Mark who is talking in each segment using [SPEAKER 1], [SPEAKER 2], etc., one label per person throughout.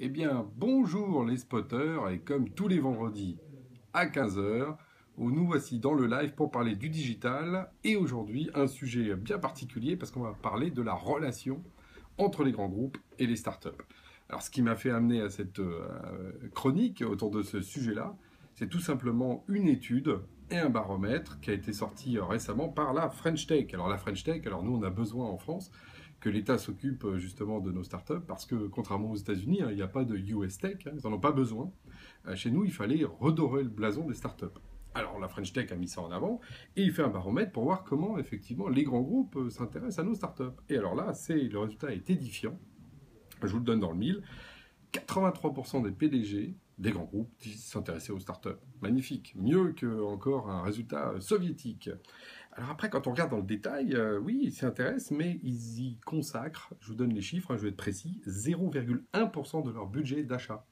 [SPEAKER 1] Eh bien, bonjour les spotters, et comme tous les vendredis à 15 heures, nous voici dans le live pour parler du digital, et aujourd'hui un sujet bien particulier parce qu'on va parler de la relation entre les grands groupes et les startups. Alors ce qui m'a fait amener à cette chronique autour de ce sujet-là, c'est tout simplement une étude et un baromètre qui a été sorti récemment par la French Tech. Alors la French Tech, alors nous on a besoin en France que l'État s'occupe justement de nos startups, parce que contrairement aux États-Unis, il n'y a pas de US Tech, ils n'en ont pas besoin. Chez nous, il fallait redorer le blason des startups. Alors la French Tech a mis ça en avant, et il fait un baromètre pour voir comment effectivement les grands groupes s'intéressent à nos startups. Et alors là, le résultat est édifiant. Je vous le donne dans le mille. 83% des PDG des grands groupes s'intéressaient aux startups. Magnifique. Mieux que encore un résultat soviétique. Alors après, quand on regarde dans le détail, oui, ils s'y intéressent, mais ils y consacrent, je vous donne les chiffres, je vais être précis, 0,1% de leur budget d'achat.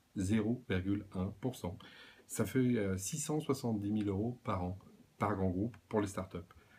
[SPEAKER 1] 0,1%. Ça fait 670 000 euros par an, par grand groupe, pour les startups.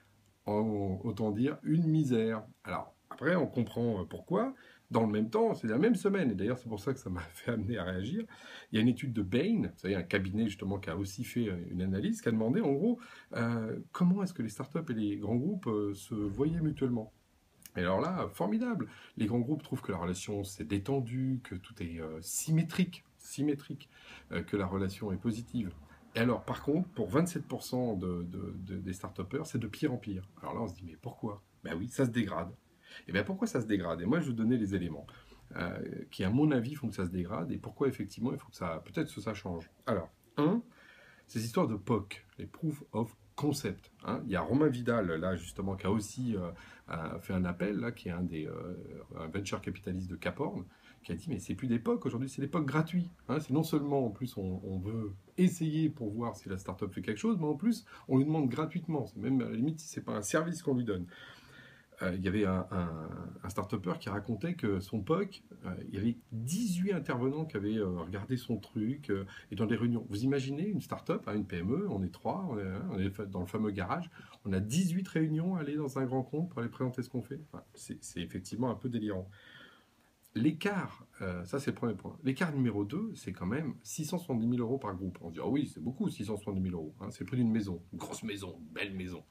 [SPEAKER 1] Autant dire une misère. Alors, après, on comprend pourquoi. Dans le même temps, c'est la même semaine, et d'ailleurs c'est pour ça que ça m'a fait amener à réagir, il y a une étude de Bain, vous savez, un cabinet justement qui a aussi fait une analyse, qui a demandé en gros comment est-ce que les startups et les grands groupes se voyaient mutuellement. Et alors là, formidable. Les grands groupes trouvent que la relation s'est détendue, que tout est symétrique, que la relation est positive. Et alors, par contre, pour 27% des start-upers, c'est de pire en pire. Alors là, on se dit, mais pourquoi? Ben oui, ça se dégrade. Et bien pourquoi ça se dégrade? Et moi, je vais vous donner les éléments qui, à mon avis, font que ça se dégrade et pourquoi, effectivement, il faut que ça, peut-être que ça change. Alors, un, ces histoires de POC, les Proof of Concept. Hein. Il y a Romain Vidal, là, justement, qui a aussi fait un appel, là, qui est un venture capitaliste de Cap Horn, qui a dit, mais c'est plus des POC, aujourd'hui, c'est des POC gratuits. Hein. C'est non seulement, en plus, on veut essayer pour voir si la startup fait quelque chose, mais en plus, on lui demande gratuitement. C'est même, à la limite, si c'est pas un service qu'on lui donne. Il y avait un start-upper qui racontait que son POC, il y avait 18 intervenants qui avaient regardé son truc et dans des réunions. Vous imaginez une start-up, une PME, on est trois, on est dans le fameux garage, on a 18 réunions à aller dans un grand compte pour aller présenter ce qu'on fait. Enfin, c'est effectivement un peu délirant. L'écart, ça c'est le premier point. L'écart numéro 2, c'est quand même 670 000 euros par groupe. On se dit, ah oui, c'est beaucoup, 670 000 euros. Hein, c'est le prix d'une maison, une grosse maison, une belle maison.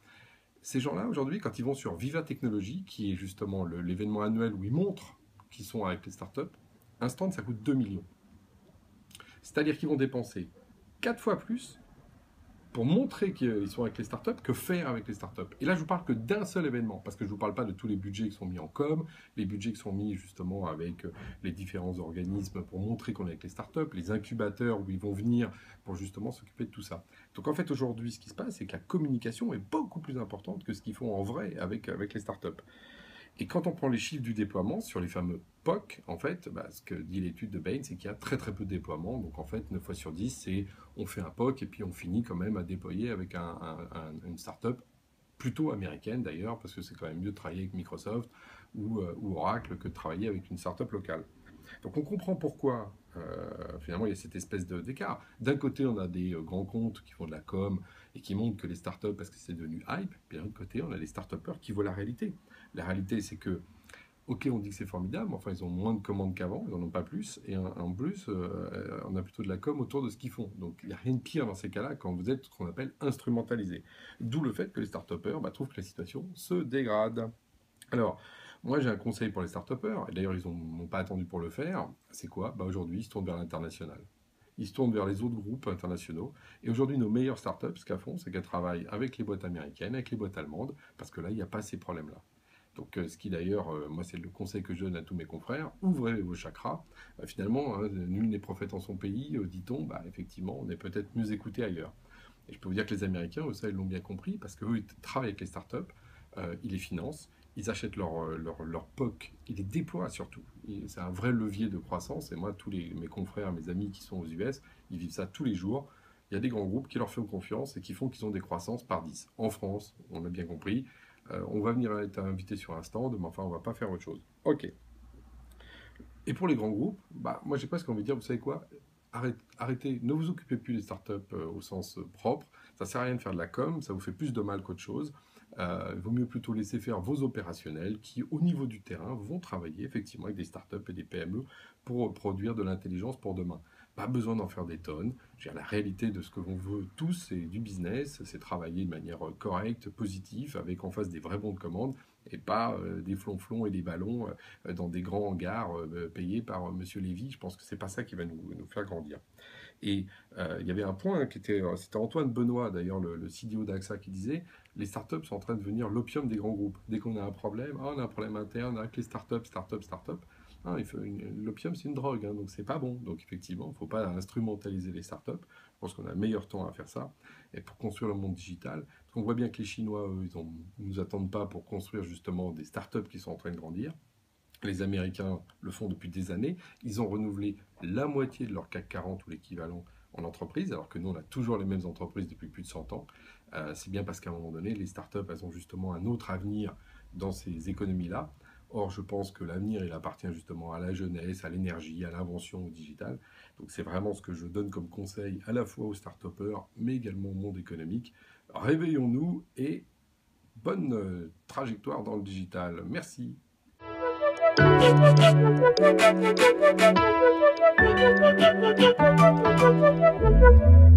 [SPEAKER 1] Ces gens-là, aujourd'hui, quand ils vont sur Viva Technology, qui est justement l'événement annuel où ils montrent qu'ils sont avec les startups, un stand, ça coûte 2 millions. C'est-à-dire qu'ils vont dépenser 4 fois plus pour montrer qu'ils sont avec les startups que faire avec les startups. Et là, je vous parle que d'un seul événement, parce que je ne vous parle pas de tous les budgets qui sont mis en com, les budgets qui sont mis justement avec les différents organismes pour montrer qu'on est avec les startups, les incubateurs où ils vont venir pour justement s'occuper de tout ça. Donc en fait, aujourd'hui, ce qui se passe, c'est que la communication est beaucoup plus importante que ce qu'ils font en vrai avec les startups. Et quand on prend les chiffres du déploiement sur les fameux POC, en fait, ce que dit l'étude de Bain, c'est qu'il y a très très peu de déploiement. Donc en fait, 9 fois sur 10, c'est on fait un POC et puis on finit quand même à déployer avec une startup plutôt américaine d'ailleurs, parce que c'est quand même mieux de travailler avec Microsoft ou Oracle que de travailler avec une startup locale. Donc on comprend pourquoi finalement il y a cette espèce d'écart. D'un côté, on a des grands comptes qui font de la com et qui montrent que les startups, parce que c'est devenu hype, puis d'un autre côté, on a les startupers qui voient la réalité. La réalité, c'est que, ok, on dit que c'est formidable, mais enfin, ils ont moins de commandes qu'avant, ils n'en ont pas plus, et en plus, on a plutôt de la com autour de ce qu'ils font. Donc, il n'y a rien de pire dans ces cas-là quand vous êtes ce qu'on appelle instrumentalisé. D'où le fait que les start-upers trouvent que la situation se dégrade. Alors, moi j'ai un conseil pour les start-upers, et d'ailleurs ils n'ont pas attendu pour le faire, c'est quoi? Aujourd'hui ils se tournent vers l'international. Ils se tournent vers les autres groupes internationaux. Et aujourd'hui, nos meilleures startups, ce qu'elles font, c'est qu'elles travaillent avec les boîtes américaines, avec les boîtes allemandes, parce que là, il n'y a pas ces problèmes-là. Donc, ce qui d'ailleurs, moi, c'est le conseil que je donne à tous mes confrères, ouvrez vos chakras. Finalement, hein, nul n'est prophète en son pays, dit-on, effectivement, on est peut-être mieux écouté ailleurs. Et je peux vous dire que les Américains, eux, ça, ils l'ont bien compris, parce qu'eux, ils travaillent avec les startups, ils les financent, ils achètent leur POC, ils les déploient surtout. C'est un vrai levier de croissance. Et moi, tous mes confrères, mes amis qui sont aux US, ils vivent ça tous les jours. Il y a des grands groupes qui leur font confiance et qui font qu'ils ont des croissances par 10. En France, on a bien compris, on va venir être invité sur un stand, mais enfin, on ne va pas faire autre chose. Ok. Et pour les grands groupes, moi, j'ai presque envie de dire, vous savez quoi? Arrêtez, ne vous occupez plus des startups au sens propre. Ça ne sert à rien de faire de la com, ça vous fait plus de mal qu'autre chose. Il vaut mieux plutôt laisser faire vos opérationnels qui, au niveau du terrain, vont travailler effectivement avec des startups et des PME pour produire de l'intelligence pour demain. Pas besoin d'en faire des tonnes. La réalité de ce que l'on veut tous, c'est du business, c'est travailler de manière correcte, positive, avec en face des vrais bons de commande et pas des flonflons et des ballons dans des grands hangars payés par Monsieur Lévy. Je pense que c'est pas ça qui va nous faire grandir. Et il y avait un point qui était, c'était Antoine Benoît, d'ailleurs le CDO d'AXA, qui disait les startups sont en train de devenir l'opium des grands groupes. Dès qu'on a un problème, on a un problème interne avec les startups. Hein, l'opium, c'est une drogue, hein, donc c'est pas bon. Donc effectivement, il ne faut pas instrumentaliser les startups. Je pense qu'on a meilleur temps à faire ça. Et pour construire le monde digital, parce qu'on voit bien que les Chinois, eux, ils nous attendent pas pour construire justement des startups qui sont en train de grandir. Les Américains le font depuis des années. Ils ont renouvelé la moitié de leur CAC 40 ou l'équivalent en entreprise, alors que nous, on a toujours les mêmes entreprises depuis plus de 100 ans. C'est bien parce qu'à un moment donné, les startups, elles ont justement un autre avenir dans ces économies-là. Or, je pense que l'avenir, il appartient justement à la jeunesse, à l'énergie, à l'invention, au digital. Donc, c'est vraiment ce que je donne comme conseil à la fois aux start-upers, mais également au monde économique. Réveillons-nous et bonne trajectoire dans le digital. Merci.
[SPEAKER 2] Thank you.